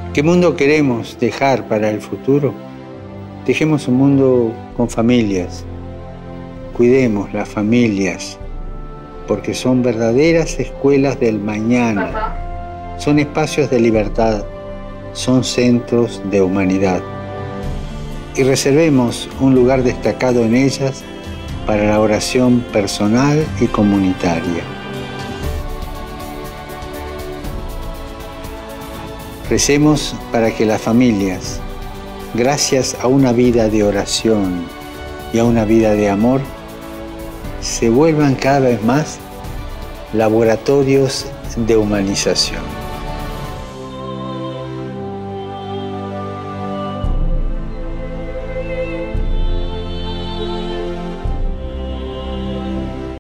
¿Qué mundo queremos dejar para el futuro? Dejemos un mundo con familias. Cuidemos las familias, porque son verdaderas escuelas del mañana. Son espacios de libertad, son centros de humanidad. Y reservemos un lugar destacado en ellas para la oración personal y comunitaria. Recemos para que las familias, gracias a una vida de oración y a una vida de amor, se vuelvan cada vez más laboratorios de humanización.